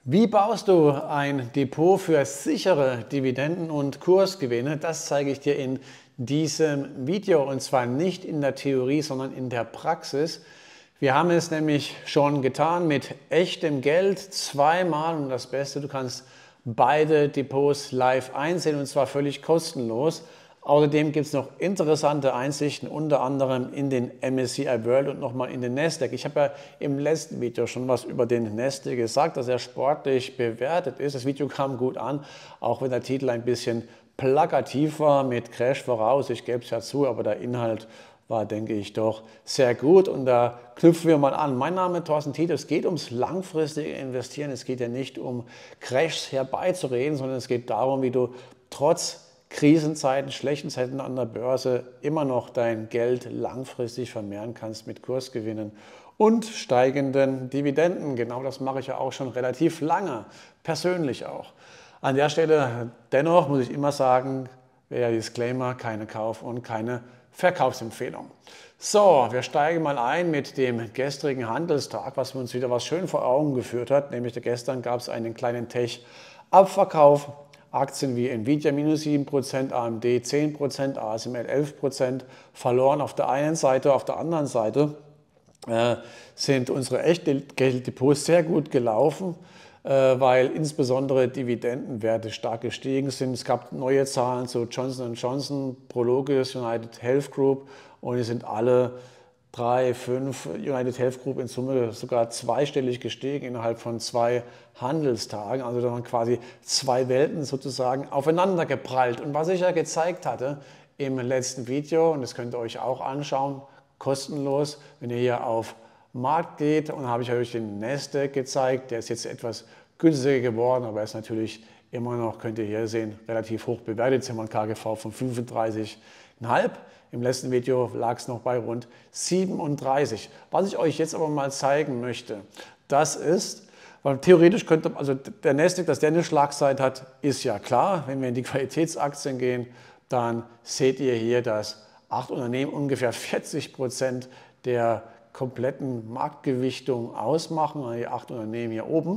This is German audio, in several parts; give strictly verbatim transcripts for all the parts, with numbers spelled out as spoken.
Wie baust du ein Depot für sichere Dividenden und Kursgewinne? Das zeige ich dir in diesem Video, und zwar nicht in der Theorie, sondern in der Praxis. Wir haben es nämlich schon getan mit echtem Geld zweimal, und das Beste, du kannst beide Depots live einsehen, und zwar völlig kostenlos. Außerdem gibt es noch interessante Einsichten, unter anderem in den M S C I World und nochmal in den Nasdaq. Ich habe ja im letzten Video schon was über den Nasdaq gesagt, dass er sportlich bewertet ist. Das Video kam gut an, auch wenn der Titel ein bisschen plakativ war mit Crash voraus. Ich gebe es ja zu, aber der Inhalt war, denke ich, doch sehr gut. Und da knüpfen wir mal an. Mein Name ist Thorsten Tietz. Es geht ums langfristige Investieren. Es geht ja nicht um Crashs herbeizureden, sondern es geht darum, wie du trotz Krisenzeiten, schlechten Zeiten an der Börse immer noch dein Geld langfristig vermehren kannst mit Kursgewinnen und steigenden Dividenden. Genau das mache ich ja auch schon relativ lange, persönlich auch. An der Stelle dennoch muss ich immer sagen, der Disclaimer, keine Kauf- und keine Verkaufsempfehlung. So, wir steigen mal ein mit dem gestrigen Handelstag, was uns wieder was schön vor Augen geführt hat. Nämlich gestern gab es einen kleinen Tech-Abverkauf. Aktien wie Nvidia minus sieben Prozent, A M D zehn Prozent, A S M L elf Prozent verloren auf der einen Seite. Auf der anderen Seite äh, sind unsere Echtgelddepots sehr gut gelaufen, äh, weil insbesondere Dividendenwerte stark gestiegen sind. Es gab neue Zahlen zu Johnson und Johnson, Prologis, United Health Group, und die sind alle drei, fünf, United Health Group in Summe sogar zweistellig gestiegen innerhalb von zwei Handelstagen. Also da waren quasi zwei Welten sozusagen aufeinander geprallt. Und was ich ja gezeigt hatte im letzten Video, und das könnt ihr euch auch anschauen, kostenlos, wenn ihr hier auf Markt geht, und da habe ich euch den Nasdaq gezeigt, der ist jetzt etwas günstiger geworden, aber er ist natürlich immer noch, könnt ihr hier sehen, relativ hoch bewertet. Jetzt haben wir ein K G V von fünfunddreißig Komma fünf. Im letzten Video lag es noch bei rund siebenunddreißig. Was ich euch jetzt aber mal zeigen möchte, das ist, weil theoretisch könnte, also der Nasdaq, dass der eine Schlagzeit hat, ist ja klar. Wenn wir in die Qualitätsaktien gehen, dann seht ihr hier, dass acht Unternehmen ungefähr vierzig Prozent der kompletten Marktgewichtung ausmachen, die acht Unternehmen hier oben.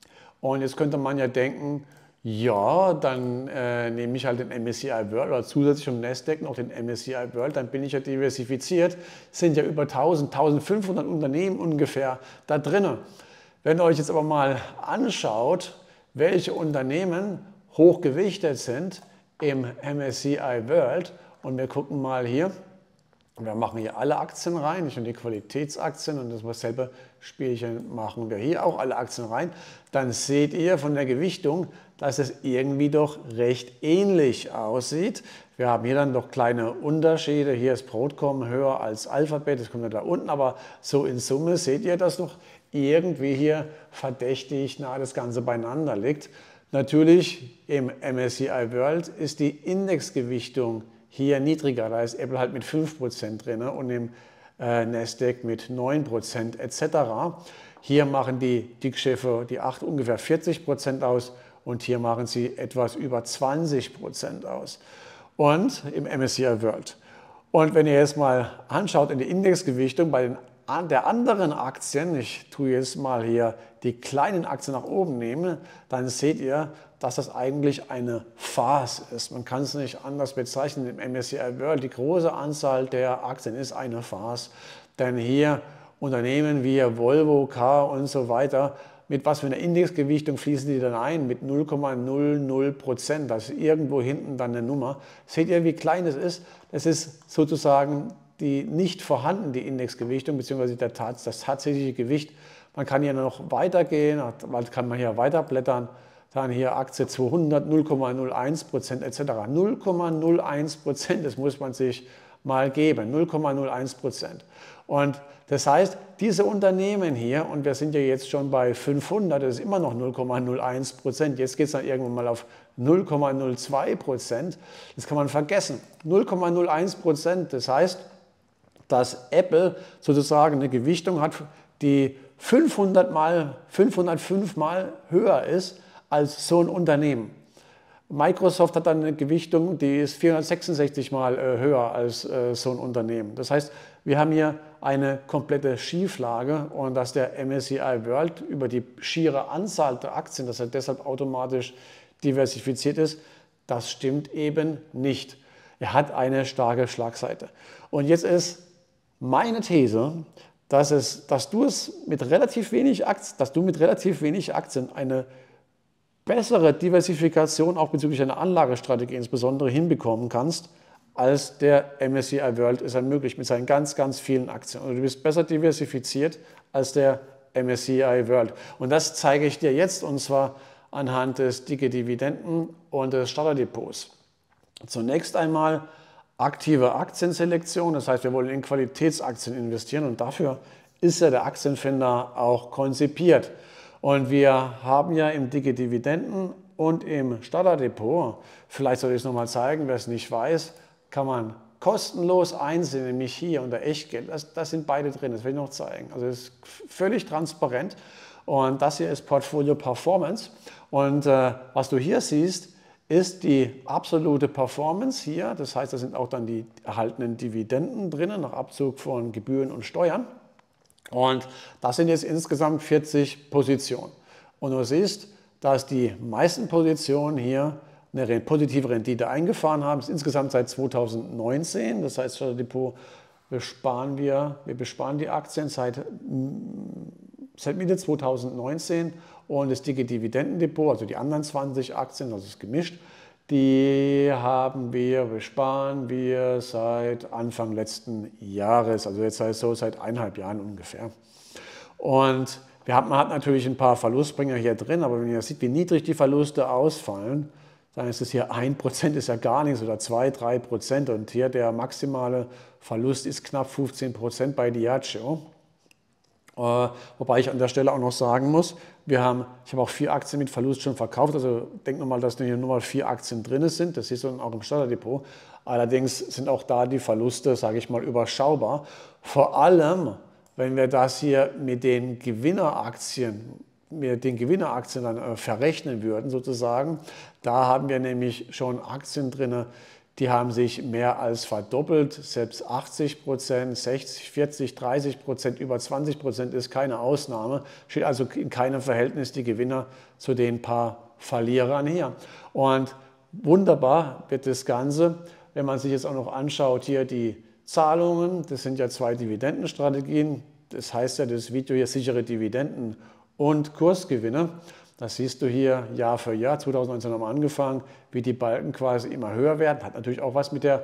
Und jetzt könnte man ja denken, ja, dann äh, nehme ich halt den M S C I World oder zusätzlich zum Nasdaq noch den M S C I World, dann bin ich ja diversifiziert. Es sind ja über tausend, tausendfünfhundert Unternehmen ungefähr da drinnen. Wenn ihr euch jetzt aber mal anschaut, welche Unternehmen hochgewichtet sind im M S C I World, und wir gucken mal hier, wir machen hier alle Aktien rein, nicht nur die Qualitätsaktien, und das selbe Spielchen machen wir hier auch alle Aktien rein, dann seht ihr von der Gewichtung, dass es irgendwie doch recht ähnlich aussieht. Wir haben hier dann doch kleine Unterschiede. Hier ist Broadcom höher als Alphabet, das kommt ja da unten, aber so in Summe seht ihr, dass noch irgendwie hier verdächtig nah das Ganze beieinander liegt. Natürlich im M S C I World ist die Indexgewichtung hier niedriger, da ist Apple halt mit fünf Prozent drin und im äh, Nasdaq mit neun Prozent et cetera. Hier machen die Dickschiffe, die acht, ungefähr vierzig Prozent aus, und hier machen sie etwas über zwanzig Prozent aus. Und im M S C I World. Und wenn ihr jetzt mal anschaut in die Indexgewichtung bei den der anderen Aktien, ich tue jetzt mal hier die kleinen Aktien nach oben nehmen, dann seht ihr, dass das eigentlich eine Farce ist. Man kann es nicht anders bezeichnen. Im M S C I World, die große Anzahl der Aktien ist eine Farce. Denn hier Unternehmen wie Volvo, K und so weiter, mit was für einer Indexgewichtung fließen die dann ein? Mit null Komma null null Prozent. Das ist irgendwo hinten dann eine Nummer. Seht ihr, wie klein das ist? Das ist sozusagen die nicht vorhanden, die Indexgewichtung, beziehungsweise der, das tatsächliche Gewicht. Man kann hier noch weitergehen, kann man hier weiterblättern. Dann hier Aktie zweihundert, null Komma null eins Prozent et cetera. null Komma null eins Prozent, das muss man sich mal geben, null Komma null eins Prozent. Und das heißt, diese Unternehmen hier, und wir sind ja jetzt schon bei fünfhundert, das ist immer noch null Komma null eins Prozent, jetzt geht es dann irgendwann mal auf null Komma null zwei Prozent, das kann man vergessen. null Komma null eins Prozent, das heißt, dass Apple sozusagen eine Gewichtung hat, die fünfhundert mal, fünfhundertfünf Mal höher ist als so ein Unternehmen. Microsoft hat dann eine Gewichtung, die ist vierhundertsechsundsechzig Mal äh, höher als äh, so ein Unternehmen. Das heißt, wir haben hier eine komplette Schieflage und dass der M S C I World über die schiere Anzahl der Aktien, dass er deshalb automatisch diversifiziert ist, das stimmt eben nicht. Er hat eine starke Schlagseite. Und jetzt ist meine These, dass, es, dass, du es mit relativ wenig Aktien, dass du mit relativ wenig Aktien eine bessere Diversifikation auch bezüglich einer Anlagestrategie insbesondere hinbekommen kannst, als der M S C I World es ermöglicht mit seinen ganz, ganz vielen Aktien. Und du bist besser diversifiziert als der M S C I World. Und das zeige ich dir jetzt, und zwar anhand des dicke Dividenden und des Starterdepots. Zunächst einmal aktive Aktienselektion, das heißt, wir wollen in Qualitätsaktien investieren und dafür ist ja der Aktienfinder auch konzipiert. Und wir haben ja im dicke Dividenden und im Starterdepot, vielleicht soll ich es nochmal zeigen, wer es nicht weiß, kann man kostenlos einsehen, nämlich hier unter Echtgeld. Das, das sind beide drin, das will ich noch zeigen. Also es ist völlig transparent und das hier ist Portfolio Performance. Und äh, was du hier siehst, ist die absolute Performance hier. Das heißt, da sind auch dann die erhaltenen Dividenden drin, nach Abzug von Gebühren und Steuern. Und das sind jetzt insgesamt vierzig Positionen. Und du siehst, dass die meisten Positionen hier eine positive Rendite eingefahren haben. Das ist insgesamt seit zweitausendneunzehn. Das heißt, das Depot besparen wir, wir besparen die Aktien seit, seit Mitte zweitausendneunzehn. Und das dicke Dividendendepot, also die anderen zwanzig Aktien, das ist gemischt, die haben wir, besparen wir seit Anfang letzten Jahres, also jetzt heißt so seit eineinhalb Jahren ungefähr. Und wir haben, man hat natürlich ein paar Verlustbringer hier drin, aber wenn ihr seht, wie niedrig die Verluste ausfallen, dann ist es hier ein Prozent, ist ja gar nichts, oder zwei, drei Prozent. Und hier der maximale Verlust ist knapp fünfzehn Prozent bei Diageo. Uh, wobei ich an der Stelle auch noch sagen muss, wir haben, ich habe auch vier Aktien mit Verlust schon verkauft, also denk nochmal, dass hier nur mal vier Aktien drin sind, das ist dann auch im Starterdepot. Allerdings sind auch da die Verluste, sage ich mal, überschaubar. Vor allem, wenn wir das hier mit den Gewinneraktien, mit den Gewinneraktien dann äh, verrechnen würden sozusagen, da haben wir nämlich schon Aktien drin, die haben sich mehr als verdoppelt, selbst achtzig Prozent, sechzig, vierzig, dreißig Prozent, über zwanzig Prozent ist keine Ausnahme. Steht also in keinem Verhältnis die Gewinner zu den paar Verlierern hier. Und wunderbar wird das Ganze, wenn man sich jetzt auch noch anschaut, hier die Zahlungen, das sind ja zwei Dividendenstrategien, das heißt ja das Video hier sichere Dividenden und Kursgewinne. Das siehst du hier Jahr für Jahr, zweitausendneunzehn haben wir angefangen, wie die Balken quasi immer höher werden. Hat natürlich auch was mit der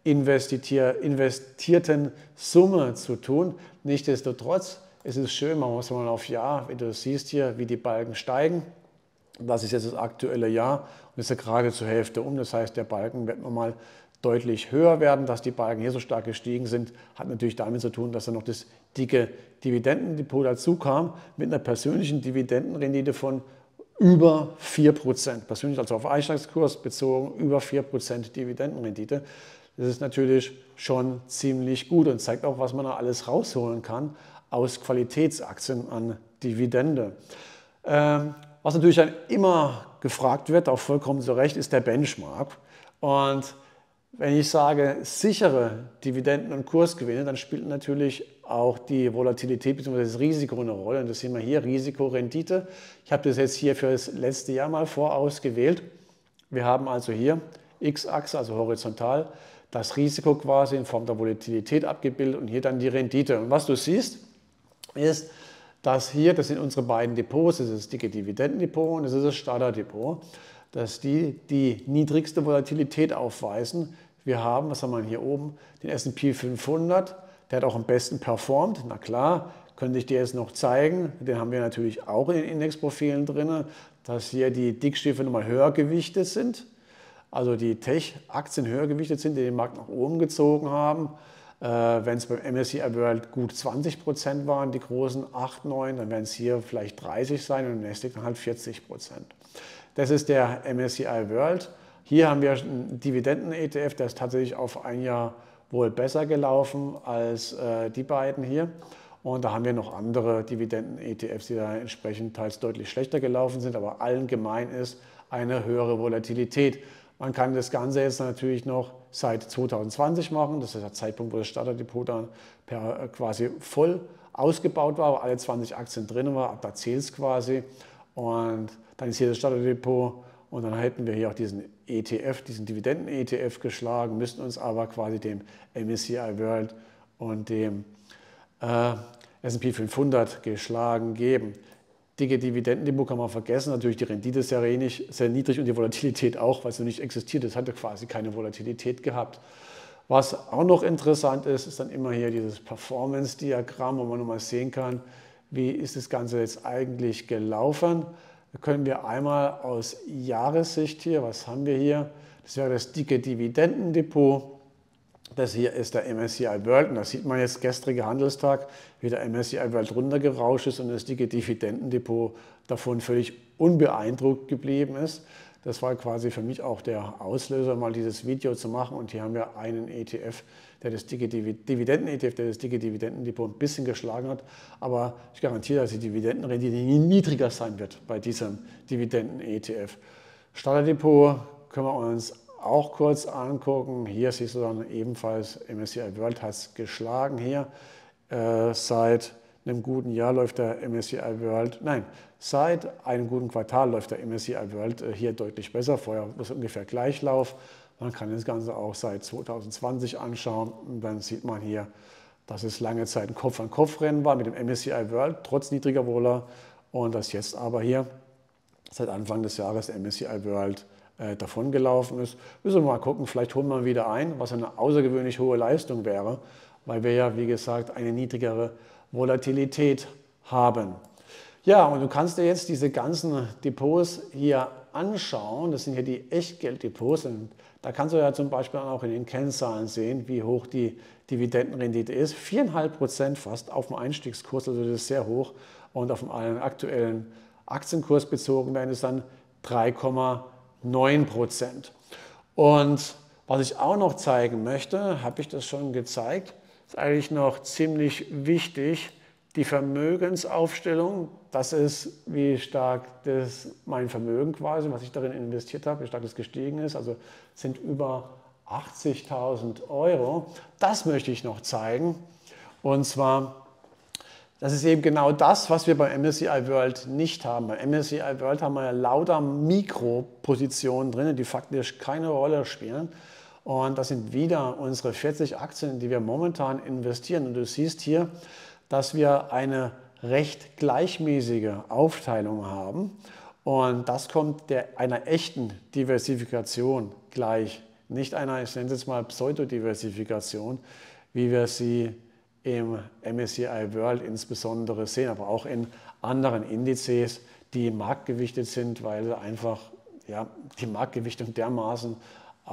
investierten Summe zu tun. Nichtsdestotrotz ist es schön, man muss mal auf Jahr, wie du siehst hier, wie die Balken steigen. Das ist jetzt das aktuelle Jahr und ist ja gerade zur Hälfte um. Das heißt, der Balken wird nochmal deutlich höher werden. Dass die Balken hier so stark gestiegen sind, hat natürlich damit zu tun, dass da noch das dicke Dividendendepot dazu kam, mit einer persönlichen Dividendenrendite von über vier Prozent. Persönlich, also auf Einschlagskurs bezogen, über vier Prozent Dividendenrendite. Das ist natürlich schon ziemlich gut und zeigt auch, was man da alles rausholen kann aus Qualitätsaktien an Dividende. Ähm, was natürlich dann immer gefragt wird, auch vollkommen zu Recht, ist der Benchmark. Und wenn ich sage sichere Dividenden und Kursgewinne, dann spielt natürlich auch die Volatilität bzw. das Risiko eine Rolle. Und das sehen wir hier, Risikorendite. Ich habe das jetzt hier für das letzte Jahr mal vorausgewählt. Wir haben also hier X-Achse, also horizontal, das Risiko quasi in Form der Volatilität abgebildet und hier dann die Rendite. Und was du siehst, ist, dass hier, das sind unsere beiden Depots, das ist das dicke Dividendendepot und das ist das Starterdepot, dass die die niedrigste Volatilität aufweisen. Wir haben, was haben wir hier oben, den S und P fünfhundert, der hat auch am besten performt. Na klar, könnte ich dir jetzt noch zeigen, den haben wir natürlich auch in den Indexprofilen drin, dass hier die Dickstiefel nochmal höher gewichtet sind, also die Tech-Aktien höher gewichtet sind, die den Markt nach oben gezogen haben. Äh, wenn es beim M S C I World gut zwanzig Prozent waren, die großen acht, neun, dann werden es hier vielleicht dreißig sein und im Nasdaq dann halt vierzig Prozent. Das ist der M S C I World. Hier haben wir einen Dividenden-E T F, der ist tatsächlich auf ein Jahr wohl besser gelaufen als äh, die beiden hier. Und da haben wir noch andere Dividenden-E T Fs, die da entsprechend teils deutlich schlechter gelaufen sind, aber allen gemein ist eine höhere Volatilität. Man kann das Ganze jetzt natürlich noch seit zweitausendzwanzig machen. Das ist der Zeitpunkt, wo das Starterdepot dann per, quasi voll ausgebaut war, wo alle zwanzig Aktien drin waren. Ab da zählt es quasi. Und dann ist hier das Starterdepot. Und dann hätten wir hier auch diesen E T F, diesen Dividenden-E T F geschlagen, müssten uns aber quasi dem M S C I World und dem äh, S und P fünfhundert geschlagen geben. Dicke Dividendendepot kann man vergessen, natürlich die Rendite ist sehr wenig, sehr niedrig und die Volatilität auch, weil es noch nicht existiert, es hatte quasi keine Volatilität gehabt. Was auch noch interessant ist, ist dann immer hier dieses Performance-Diagramm, wo man nochmal sehen kann, wie ist das Ganze jetzt eigentlich gelaufen. Da können wir einmal aus Jahressicht hier, was haben wir hier? Das wäre das dicke Dividendendepot. Das hier ist der M S C I World und da sieht man jetzt gestrige Handelstag, wie der M S C I World runtergerauscht ist und das dicke Dividendendepot davon völlig unbeeindruckt geblieben ist. Das war quasi für mich auch der Auslöser, mal dieses Video zu machen. Und hier haben wir einen E T F, der das dicke Dividenden-E T F, der das dicke Dividendendepot ein bisschen geschlagen hat. Aber ich garantiere, dass die Dividendenrendite niedriger sein wird bei diesem Dividenden-E T F. Starterdepot können wir uns auch kurz angucken. Hier siehst du dann ebenfalls, M S C I World hat es geschlagen hier. Äh, seit einem guten Jahr läuft der M S C I World, nein, seit einem guten Quartal läuft der M S C I World äh, hier deutlich besser. Vorher war es ungefähr Gleichlauf. Man kann das Ganze auch seit zweitausendzwanzig anschauen und dann sieht man hier, dass es lange Zeit ein Kopf-an-Kopf-Rennen war mit dem M S C I World, trotz niedriger Vola, und dass jetzt aber hier seit Anfang des Jahres der M S C I World äh, davon gelaufen ist. Müssen wir mal gucken, vielleicht holen wir wieder ein, was eine außergewöhnlich hohe Leistung wäre, weil wir ja, wie gesagt, eine niedrigere Volatilität haben. Ja, und du kannst dir jetzt diese ganzen Depots hier anschauen. Das sind hier die Echtgelddepots. Und da kannst du ja zum Beispiel auch in den Kennzahlen sehen, wie hoch die Dividendenrendite ist. vier Komma fünf Prozent fast auf dem Einstiegskurs, also das ist sehr hoch. Und auf dem aktuellen Aktienkurs bezogen wären es dann drei Komma neun Prozent. Und was ich auch noch zeigen möchte, habe ich das schon gezeigt, ist eigentlich noch ziemlich wichtig, die Vermögensaufstellung. Das ist, wie stark das mein Vermögen quasi, was ich darin investiert habe, wie stark das gestiegen ist. Also sind über achtzigtausend Euro. Das möchte ich noch zeigen. Und zwar, das ist eben genau das, was wir beim M S C I World nicht haben. Beim M S C I World haben wir ja lauter Mikropositionen drin, die faktisch keine Rolle spielen. Und das sind wieder unsere vierzig Aktien, die wir momentan investieren. Und du siehst hier, dass wir eine recht gleichmäßige Aufteilung haben. Und das kommt der, einer echten Diversifikation gleich. Nicht einer, ich nenne es jetzt mal Pseudodiversifikation, wie wir sie im M S C I World insbesondere sehen, aber auch in anderen Indizes, die marktgewichtet sind, weil einfach ja, die Marktgewichtung dermaßen äh,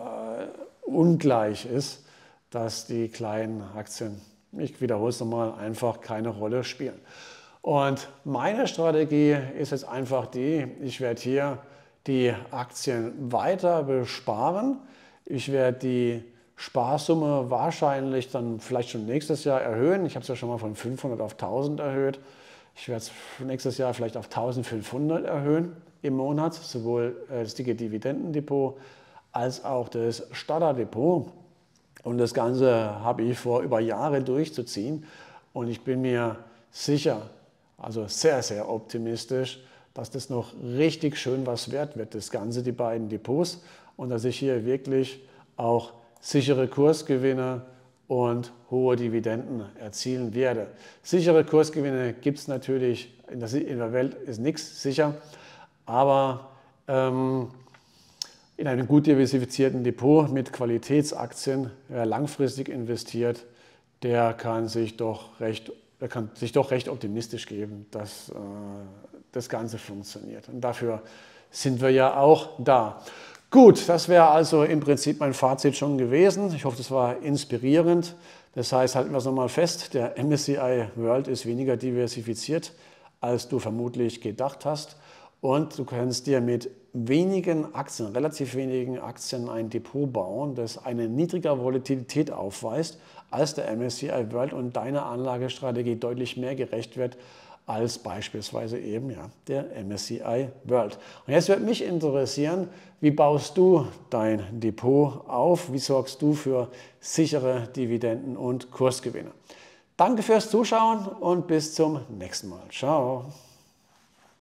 ungleich ist, dass die kleinen Aktien, ich wiederhole es nochmal, einfach keine Rolle spielen. Und meine Strategie ist jetzt einfach die, ich werde hier die Aktien weiter besparen. Ich werde die Sparsumme wahrscheinlich dann vielleicht schon nächstes Jahr erhöhen. Ich habe es ja schon mal von fünfhundert auf tausend erhöht. Ich werde es nächstes Jahr vielleicht auf eintausendfünfhundert erhöhen im Monat, sowohl das dicke Dividendendepot als auch das Starterdepot. Und das Ganze habe ich vor, über Jahre durchzuziehen. Und ich bin mir sicher, also sehr, sehr optimistisch, dass das noch richtig schön was wert wird, das Ganze, die beiden Depots. Und dass ich hier wirklich auch sichere Kursgewinne und hohe Dividenden erzielen werde. Sichere Kursgewinne gibt es natürlich, in der, in der Welt ist nichts sicher, aber ähm, in einem gut diversifizierten Depot mit Qualitätsaktien, wer langfristig investiert, der kann sich doch recht, der kann sich doch recht optimistisch geben, dass äh, das Ganze funktioniert. Und dafür sind wir ja auch da. Gut, das wäre also im Prinzip mein Fazit schon gewesen. Ich hoffe, das war inspirierend. Das heißt, halten wir es nochmal fest, der M S C I World ist weniger diversifiziert, als du vermutlich gedacht hast. Und du kannst dir mit wenigen Aktien, relativ wenigen Aktien ein Depot bauen, das eine niedrigere Volatilität aufweist als der M S C I World und deiner Anlagestrategie deutlich mehr gerecht wird als beispielsweise eben ja, der M S C I World. Und jetzt würde mich interessieren, wie baust du dein Depot auf? Wie sorgst du für sichere Dividenden und Kursgewinne? Danke fürs Zuschauen und bis zum nächsten Mal. Ciao.